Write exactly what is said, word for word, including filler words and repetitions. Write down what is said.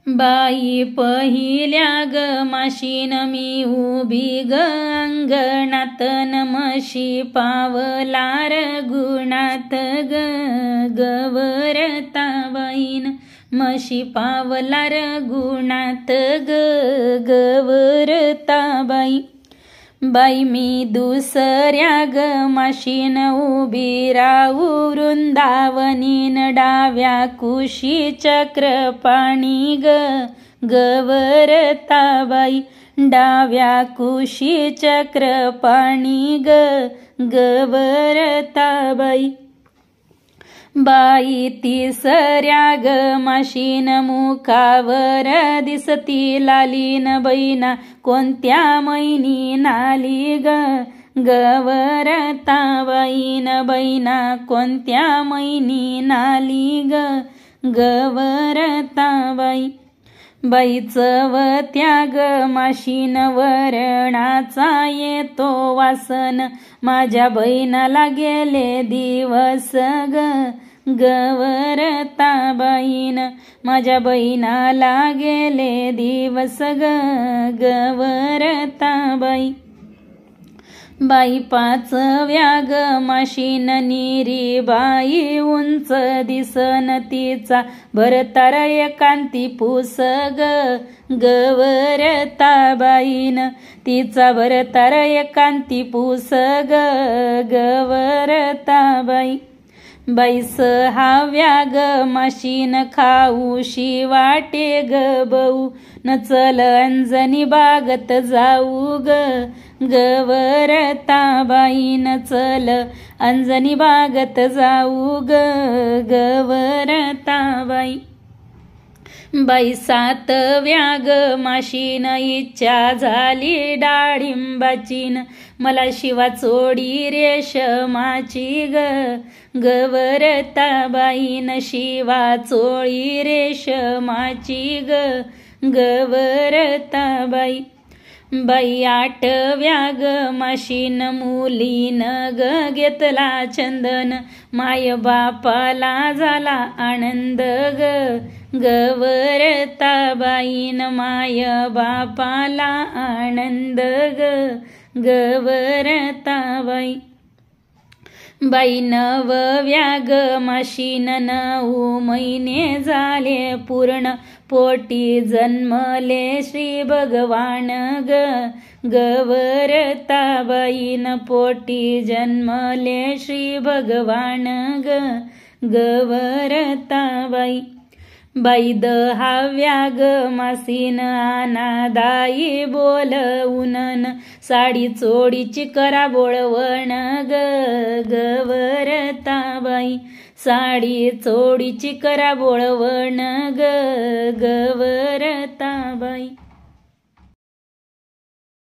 बाई पहिल्या ग माशीन मी उभी ग अंगणात म्हशी पावलार गुणात ग गवरता बाईन म्हशी पावलार गुणात ग गवरता बाई। बाई मी दुसऱ्या ग माशीन उभी राहू वृंदावनीन डाव्या कुशी चक्रपाणी ग गवरता बाई डाव्या कुशी चक्रपाणी ग गवरता बाई। बाई तिसऱ्या ग माशीन मुखावर दिसती लालीन बैना कोणत्या मैनी नाली ग गवरता बाईन बैना कोणत्या मैनी नाली ग गवरता बाई। बाई चवत्या ग माशीन वरणाचा येतो वासन माझ्या बहिणाला गेले दिवस ग गवरता बाईन माझ्या बहिणाला गेले दिवस ग गवरता बाई। बाई पाचव्या ग माशीन निरी बाई उंच दिसन तिचा भरतार एकांती पूस ग गवरता बाईन तिचा भरतार एकांती पूस ग गवरता बाई। बाई सहाव्या ग माशीन खाऊशी वाटे ग बऊ न चल अंजनी बागत जाऊ ग गवरता बाईन चल अंजनी बागत जाऊ ग गवरता बाई। बाई सातव्या ग माशीन इच्छा झाली डाळिंबाचीन मला शिवा चोडी रेशमाची ग गवरता बाईन शिवा चोळी रेशमाची ग गवरता बाई। बाई आठव्या ग माशीन मुलीन ग घेतला चंदन माय बापाला झाला आनंद ग गवरता बाईन माय बापाला आनंद ग गवरता बाई। बाई नवव्या ग माशीन नऊ महिने झाले पूर्ण पोटी जन्मले श्री भगवान ग गवरता बाईन पोटी जन्मले श्री भगवान ग गवरता बाई। बाई दहाव्या ग मासीन अनादायी बोलवून साडी चोडीची करा बोळवण ग गवरता बाई साडी चोडीची करा बोळवण ग गवरता बाई।